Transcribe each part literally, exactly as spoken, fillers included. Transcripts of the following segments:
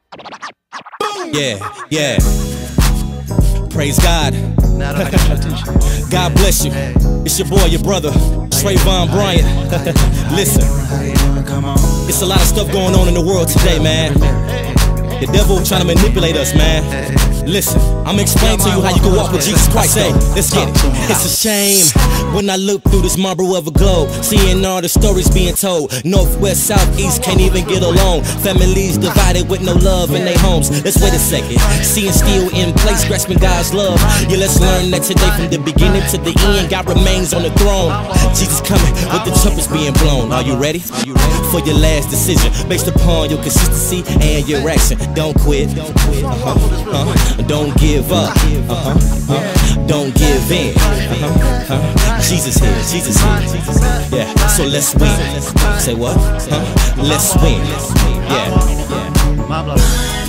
Yeah, yeah. Praise God. God bless you. It's your boy, your brother, Trayvon Bryant. Listen, it's a lot of stuff going on in the world today, man. The devil trying to manipulate us, man. Listen, I'ma explain to you how you can walk with Jesus Christ. Hey, let's get it. It's a shame when I look through this marble of a globe, seeing all the stories being told. North, west, south, east can't even get along. Families divided with no love in their homes. Let's wait a second. Seeing still in place, grasping God's love. Yeah, let's learn that today from the beginning to the end, God remains on the throne. Jesus coming with the trumpets being blown. Are you ready? For your last decision, based upon your consistency and your action. Don't quit. Uh-huh. Uh-huh. Don't give up. Uh-huh. Uh-huh. Don't give in. Uh-huh. Uh-huh. Jesus here. Jesus here. Yeah. So let's win. Say what? Huh? Let's win. Yeah. My blood.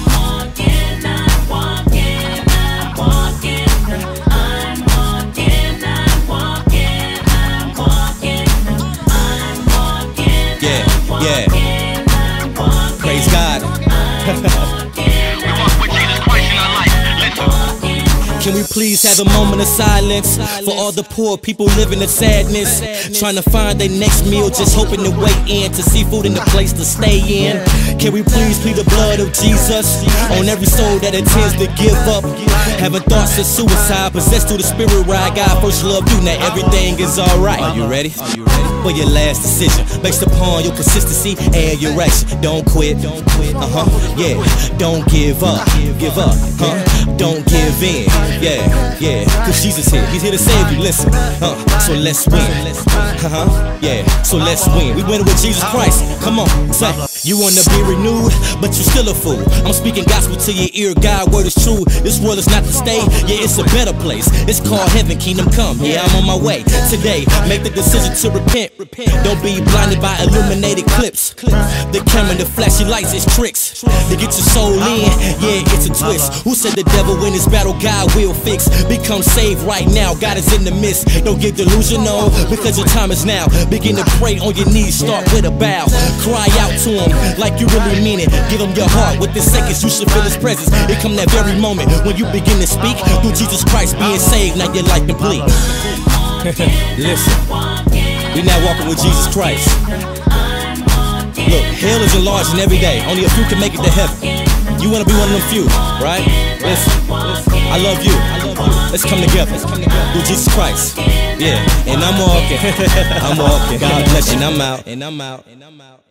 Yeah. Yeah. Praise God. Can we please have a moment of silence for all the poor people living in sadness, trying to find their next meal, just hoping to wait in to see food in the place to stay in? Can we please plead the blood of Jesus on every soul that intends to give up, having thoughts of suicide, possessed through the spirit ride? God first loved you, now everything is alright. Are you ready? For your last decision, based upon your consistency and your action. Don't quit. Uh-huh. Yeah. Don't give up. Give up. Huh? Don't give in. Yeah. Yeah. Cause Jesus here. He's here to save you. Listen. Uh, so let's win. Uh-huh. Yeah. So let's win. We win with Jesus Christ. Come on. Say. You wanna be renewed, but you still a fool. I'm speaking gospel to your ear. God word is true. This world is not to stay. Yeah, it's a better place. It's called heaven. Kingdom come. Yeah, I'm on my way. Today, make the decision to repent. Don't be blinded by illuminated clips. The camera, the flashy lights, it's tricks to get your soul in. Yeah, it's a twist. Who said the devil win this battle? God will fix. Become saved right now. God is in the midst. Don't get delusional, because your time is now. Begin to pray on your knees. Start with a bow. Cry out to him like you really mean it. Give him your heart. Within seconds, you should feel his presence. It come that very moment when you begin to speak through Jesus Christ being saved. Now your life complete. Listen. We now walking with Jesus Christ. Look, hell is enlarging every day. Only a few can make it to heaven. You want to be one of them few, right? Listen, I love you. Let's come together through Jesus Christ. Yeah, and I'm walking. I'm walking. God bless you. And I'm out. And I'm out. And I'm out.